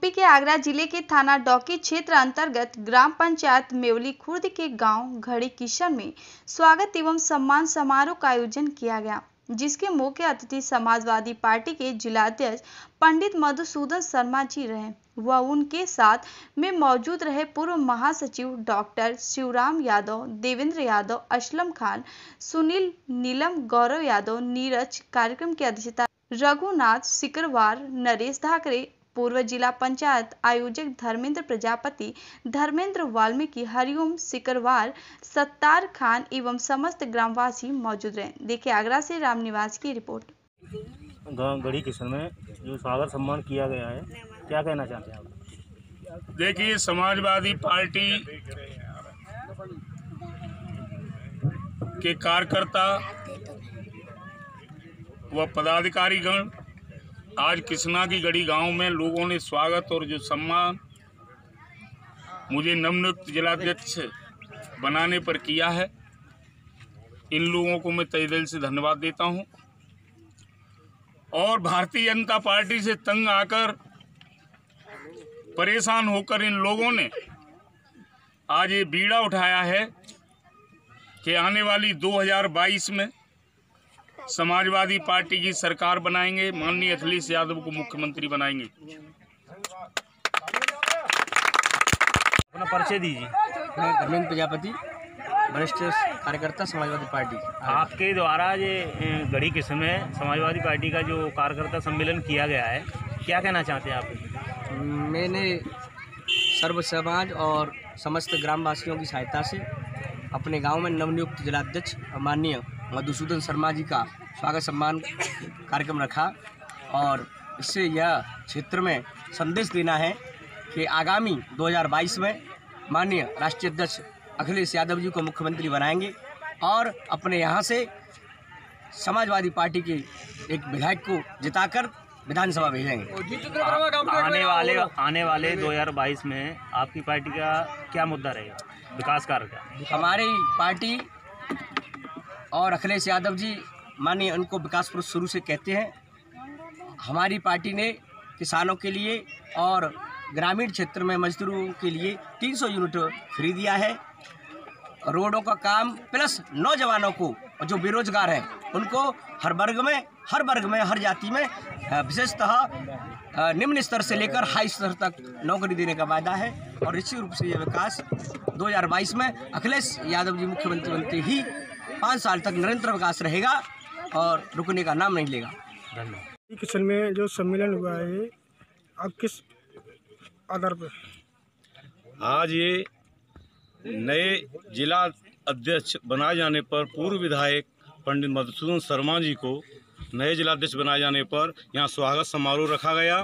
UP के आगरा जिले के थाना डौकी क्षेत्र अंतर्गत ग्राम पंचायत मेवली खुर्द के गांव घड़ी किशन में स्वागत एवं सम्मान समारोह का आयोजन किया गया, जिसके मुख्य अतिथि समाजवादी पार्टी के जिलाध्यक्ष पंडित मधुसूदन शर्मा जी रहे। वह उनके साथ में मौजूद रहे पूर्व महासचिव डॉक्टर शिवराम यादव, देवेंद्र यादव, असलम खान, सुनील, नीलम, गौरव यादव, नीरज। कार्यक्रम की अध्यक्षता रघुनाथ सिकरवार, नरेश धाकरे, पूर्व जिला पंचायत आयोजक धर्मेंद्र प्रजापति, धर्मेंद्र वाल्मीकि, हरिओम सिकरवार, सत्तार खान एवं समस्त ग्रामवासी मौजूद रहे। देखिए आगरा से रामनिवास की रिपोर्ट। गांव घड़ी किशन में जो स्वागत सम्मान किया गया है, क्या कहना चाहते हैं आप? देखिए, समाजवादी पार्टी के कार्यकर्ता व पदाधिकारीगण आज किसना की गढ़ी गांव में लोगों ने स्वागत और जो सम्मान मुझे नवनियुक्त जिलाध्यक्ष बनाने पर किया है, इन लोगों को मैं तहे दिल से धन्यवाद देता हूं। और भारतीय जनता पार्टी से तंग आकर, परेशान होकर इन लोगों ने आज ये बीड़ा उठाया है कि आने वाली 2022 में समाजवादी पार्टी की सरकार बनाएंगे, माननीय अखिलेश यादव को मुख्यमंत्री बनाएंगे। अपना परिचय दीजिए। मैं धर्मेंद्र प्रजापति, वरिष्ठ कार्यकर्ता समाजवादी पार्टी। आपके द्वारा ये घड़ी किशन में समाजवादी पार्टी का जो कार्यकर्ता सम्मेलन किया गया है, क्या कहना चाहते हैं आप? मैंने सर्व समाज और समस्त ग्रामवासियों की सहायता से अपने गांव में नवनियुक्त जिलाध्यक्ष माननीय मधुसूदन शर्मा जी का स्वागत सम्मान कार्यक्रम रखा और इससे यह क्षेत्र में संदेश देना है कि आगामी 2022 में माननीय राष्ट्रीय अध्यक्ष अखिलेश यादव जी को मुख्यमंत्री बनाएंगे और अपने यहाँ से समाजवादी पार्टी के एक विधायक को जिताकर विधानसभा भेजेंगे। आने वाले 2022 में आपकी पार्टी का क्या मुद्दा रहेगा, विकास कार्य का? हमारी पार्टी और अखिलेश यादव जी मानिए उनको विकास पुरुष शुरू से कहते हैं। हमारी पार्टी ने किसानों के लिए और ग्रामीण क्षेत्र में मजदूरों के लिए 300 यूनिट फ्री दिया है। रोडों का काम प्लस नौजवानों को जो बेरोजगार हैं उनको हर वर्ग में हर जाति में विशेषतः निम्न स्तर से लेकर हाई स्तर तक नौकरी देने का वायदा है। और निश्चित रूप से यह विकास 2022 में अखिलेश यादव जी मुख्यमंत्री बनते ही 5 साल तक निरंतर विकास रहेगा और रुकने का नाम नहीं लेगा। धन्यवाद। किशन में जो सम्मेलन हुआ है, अब किस आधार पर? आज ये नए जिला अध्यक्ष बनाए जाने पर पूर्व विधायक पंडित मधुसूदन शर्मा जी को नए जिलाध्यक्ष बनाए जाने पर यहाँ स्वागत समारोह रखा गया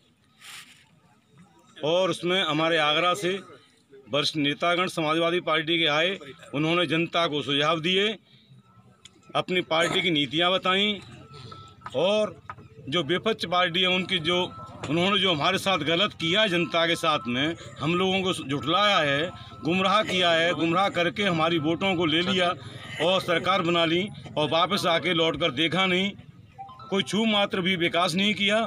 और उसमें हमारे आगरा से वरिष्ठ नेतागण समाजवादी पार्टी के आए। उन्होंने जनता को सुझाव दिए, अपनी पार्टी की नीतियां बताईं और जो विपक्ष पार्टी है उन्होंने जो हमारे साथ गलत किया है, जनता के साथ में हम लोगों को झुठलाया है, गुमराह किया है, गुमराह करके हमारी वोटों को ले लिया और सरकार बना ली और वापस आके लौटकर देखा नहीं, कोई छू मात्र भी विकास नहीं किया।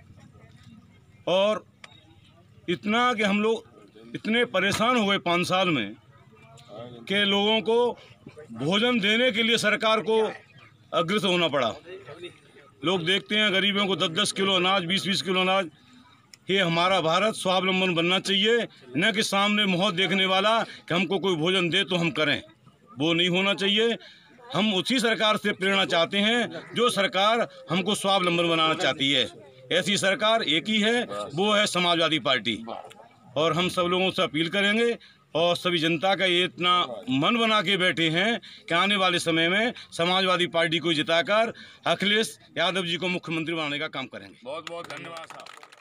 और इतना कि हम लोग इतने परेशान हुए 5 साल में कि लोगों को भोजन देने के लिए सरकार को अग्रसर होना पड़ा। लोग देखते हैं गरीबों को 10-10 किलो अनाज, 20-20 किलो अनाज। ये हमारा भारत स्वावलंबन बनना चाहिए, न कि सामने मुँह देखने वाला कि हमको कोई भोजन दे तो हम करें, वो नहीं होना चाहिए। हम उसी सरकार से प्रेरणा चाहते हैं जो सरकार हमको स्वावलंबन बनाना चाहती है। ऐसी सरकार एक ही है, वो है समाजवादी पार्टी। और हम सब लोगों से अपील करेंगे और सभी जनता का ये इतना मन बना के बैठे हैं कि आने वाले समय में समाजवादी पार्टी को जिताकर अखिलेश यादव जी को मुख्यमंत्री बनाने का काम करेंगे। बहुत बहुत धन्यवाद साहब।